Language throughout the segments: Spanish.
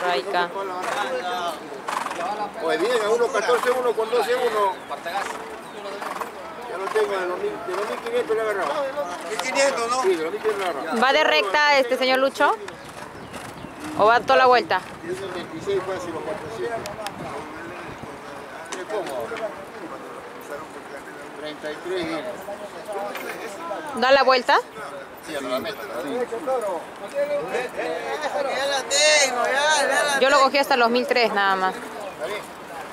Raica. Pues bien, a 1.14, 1 con 12, 1. Ya lo tengo, de los 1.500 lo he agarrado. 1.500, ¿no? Sí, de los 1.500 lo he agarrado. ¿Va de recta señor Lucho? ¿O va toda la vuelta? 26 fácil, los 400. ¿Qué cómodo? 33 viene. ¿Da la vuelta? Sí, a la meta. Ya la tengo, ya. Yo lo cogí hasta los 1003 nada más. ¿Está bien?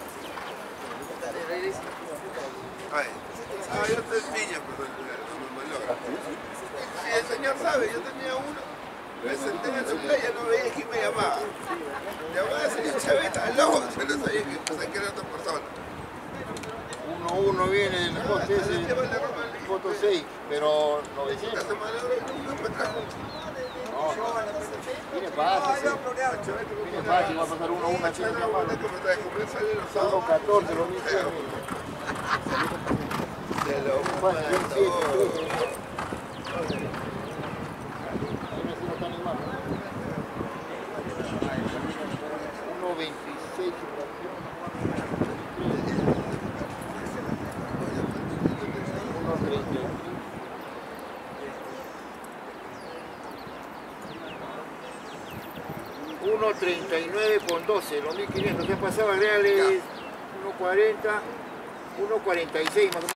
Yo estoy piña, pero no me logra. Sí, el señor sabe, yo tenía uno. Me senté en su playa, no veía quién me llamaba. Llamaba al señor Chaveta, al ojo, yo no sabía que era otra persona. 1-1 viene el coste ese, foto 6, pero 900. Esta semana no me trajo. No, viene fácil. Viene fácil, va a pasar 1-1 aquí en la mano. 1-14, lo mismo. Se lo mato. $1.39 con 12, los 1.500 que han pasado reales, 1.40, 1.46 más o menos.